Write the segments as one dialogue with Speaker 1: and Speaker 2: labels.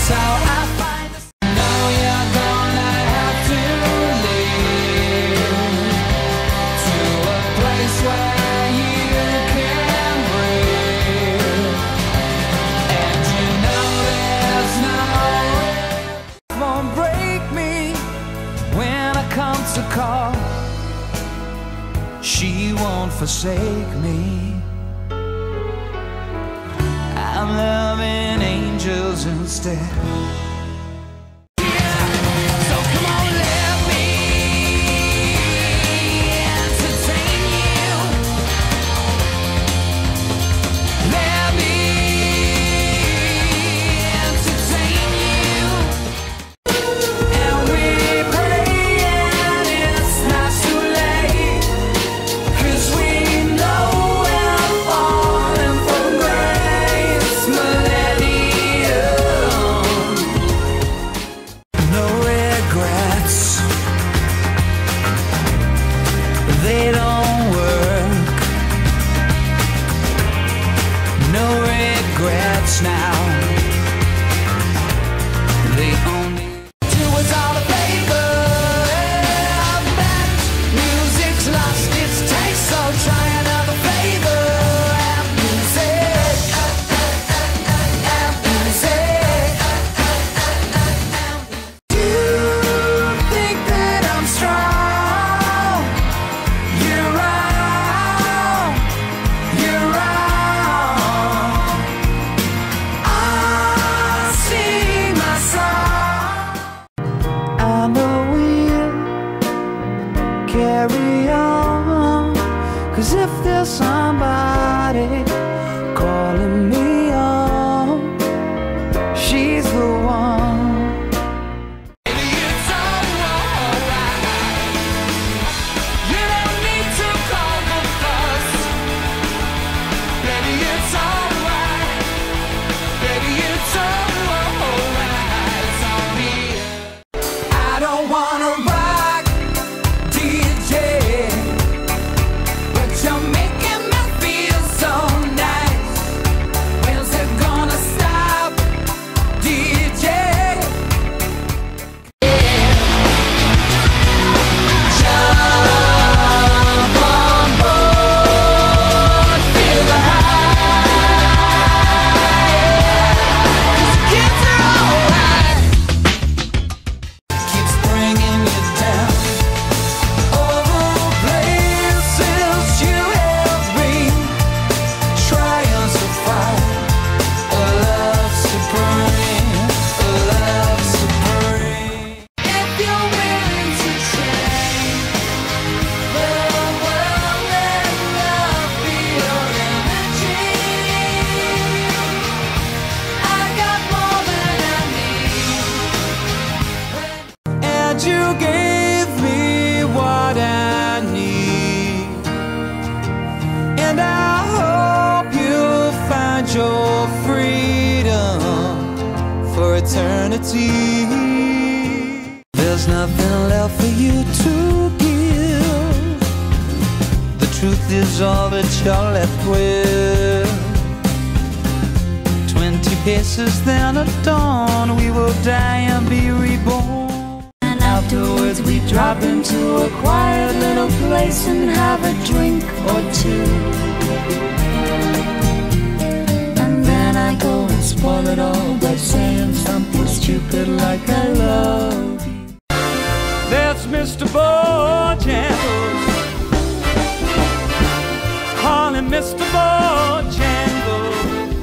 Speaker 1: how I find the... Now you're gonna have to leave to a place where you can breathe, and you know there's no way. Won't break me when I come to call. She won't forsake me. I'm loving angels instead. They don't work. No regrets now. They only do what's all the paper. That music's lost its taste, so try another flavor. And music, and music. You think that I'm strong? Carry on, 'cause if there's somebody calling me on, she's the one. Baby, it's alright. You don't need to call the fuss. Baby, it's alright. Baby, it's alright. It's on me. I don't wanna rock, DJ, but you're making me feel so nice. When's it gonna stop, DJ? Jump on board, feel the high. 'Cause the kids are alright. Keeps bringing you down. You gave me what I need, and I hope you'll find your freedom for eternity. There's nothing left for you to give. The truth is all that you're left with. 20 paces, then at dawn we will die and be reborn. Afterwards we drop into a quiet little place and have a drink or two, and then I go and spoil it all by saying something stupid like I love you. That's Mr. Bojangles, calling Mr. Bojangles.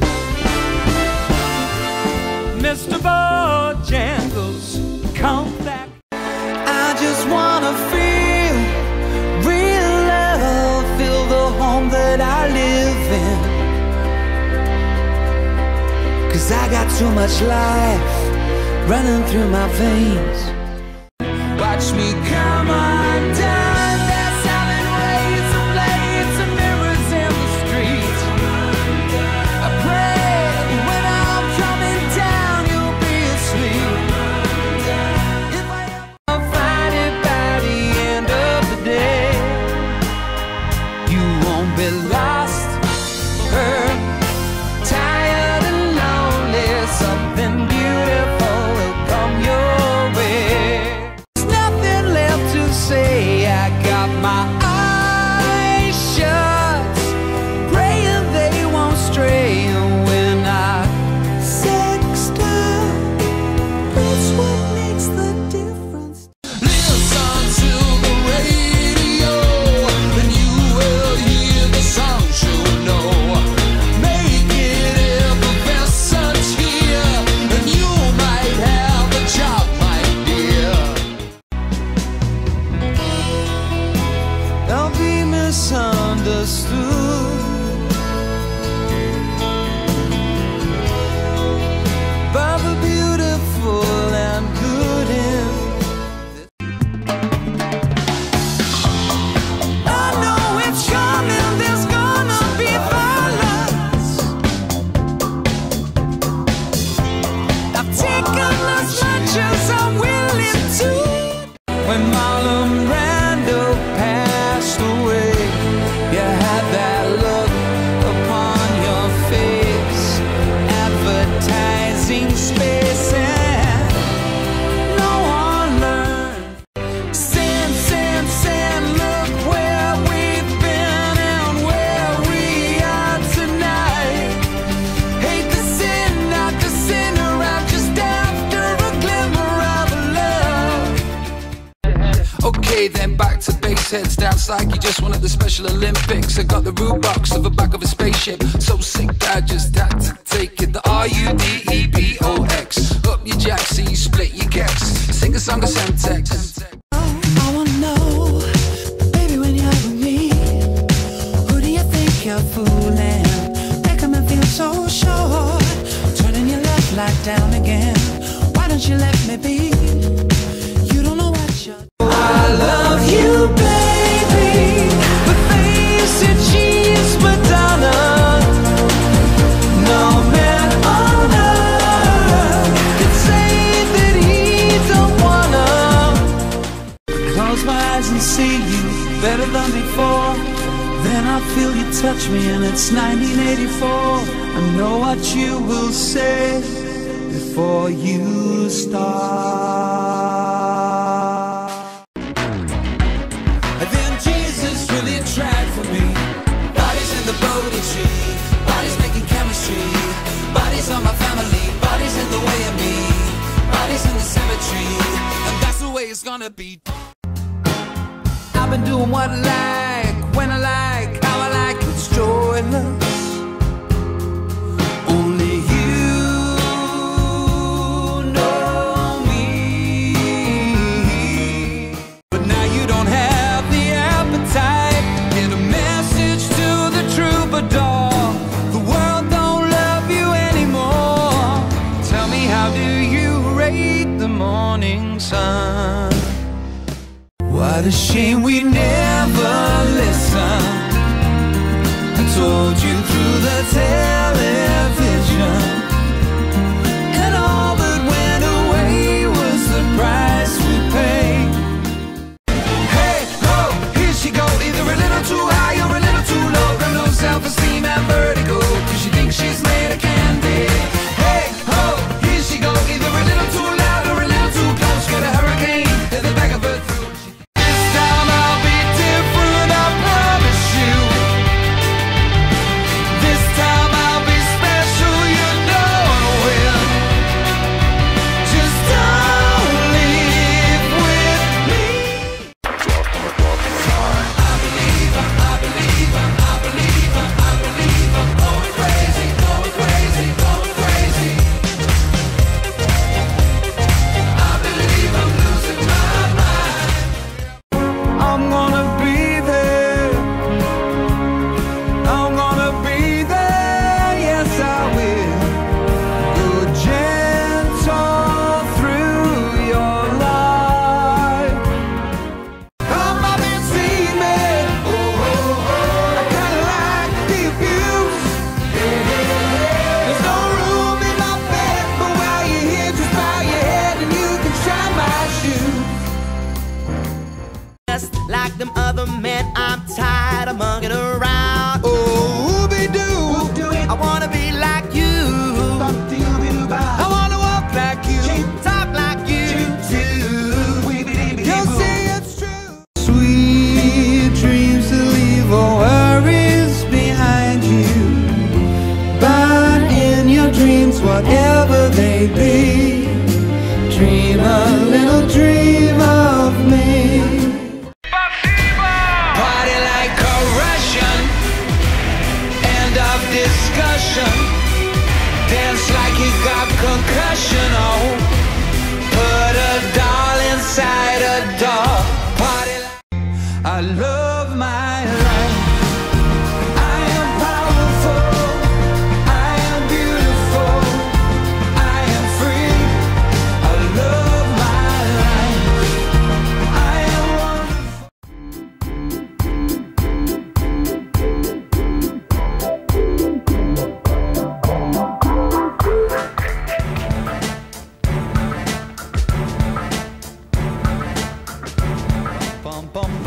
Speaker 1: Mr. Bojangles, come back. I just wanna feel real love, feel the home that I live in, 'cause I got too much life running through my veins. Watch me come undone. There's seven ways of blades and mirrors in the street. I pray when I'm coming down you'll be asleep. If I ever find it by the end of the day, you won't be lost, hurt, tired and lonely. Something beautiful understood. But the beautiful and good in I know it's coming, there's gonna be violence. I've taken as much as I'm willing to. When Marlon Brando passed away, you had that look upon your face, advertising space, and no one learned. Sand, sand, sand, look where we've been and where we are tonight. Hate the sin, not the sinner, I'm just after a glimmer of love. Okay, then back to base, heads down like you just won at the Special Olympics. I got the Rudebox of the back of a spaceship, so sick I just had to take it. The RUDEBOX, up your jack, see you split your gex. Sing a song of Semtex. I wanna know, baby, when you're with me, who do you think you're fooling? Making me feel so sure, turning your left light down again. Why don't you let me be? You don't know what you're. I love you, baby, but face it, she's Madonna. No man on earth could say that he don't wanna. Close my eyes and see you better than before. Then I feel you touch me and it's 1984. I know what you will say before you start. And then Jesus really tried for me. Bodies in the Bodhi tree, bodies making chemistry, bodies on my family, bodies in the way of me, bodies in the cemetery, and that's the way it's gonna be. I've been doing what I like, when I like, how I like, it's joyless. Only you know me. But now you don't have the appetite. Get a message to the troubadour. The world don't love you anymore. Tell me, how do you rate the morning sun? What a shame we never listened. I told you through the television, and all that went away was the price we paid. Hey, ho, here she go, either a little too high or a little too low. Got no self-esteem and vertigo, 'cause she thinks she's made of candy. Hey, ho, here she go, either a little too loud or a little too close. Get a hurricane in the back of her throat. This time I'll be different, I promise you. This time I'll bum